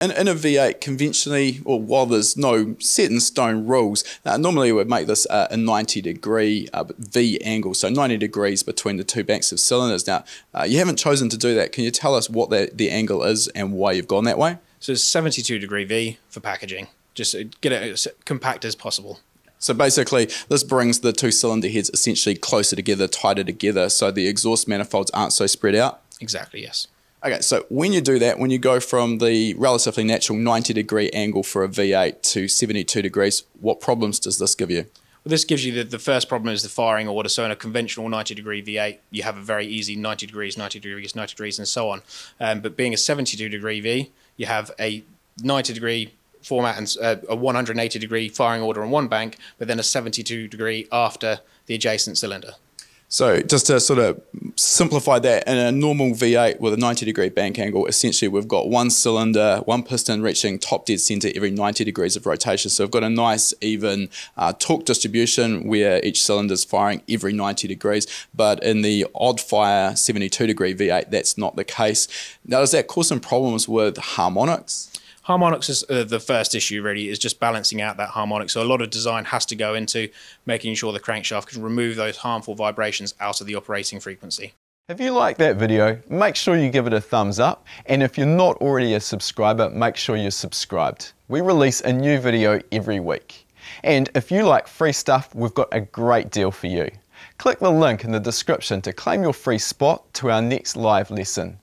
In a V8, conventionally, or while there's no set in stone rules, normally we would make this a 90-degree V angle, so 90 degrees between the two banks of cylinders. Now, you haven't chosen to do that. Can you tell us what the angle is and why you've gone that way? So it's 72-degree V for packaging. Just get it as compact as possible. So basically, this brings the two cylinder heads essentially closer together, tighter together, so the exhaust manifolds aren't so spread out? Exactly, yes. Okay, so when you do that, when you go from the relatively natural 90-degree angle for a V8 to 72 degrees, what problems does this give you? Well, this gives you the first problem is the firing order. So in a conventional 90-degree V8, you have a very easy 90 degrees, 90 degrees, 90 degrees, and so on. But being a 72-degree V, you have a 90-degree format and a 180-degree firing order on one bank, but then a 72-degree after the adjacent cylinder. So just to sort of simplify that, in a normal V8 with a 90-degree bank angle, essentially we've got one cylinder, one piston reaching top dead center every 90 degrees of rotation. So we've got a nice even torque distribution where each cylinder is firing every 90 degrees. But in the Oddfire 72-degree V8, that's not the case. Now, does that cause some problems with harmonics? Harmonics is the first issue, really, is just balancing out that harmonic. So a lot of design has to go into making sure the crankshaft can remove those harmful vibrations out of the operating frequency. If you like that video, make sure you give it a thumbs up, and if you're not already a subscriber, make sure you're subscribed. We release a new video every week. And if you like free stuff, we've got a great deal for you. Click the link in the description to claim your free spot to our next live lesson.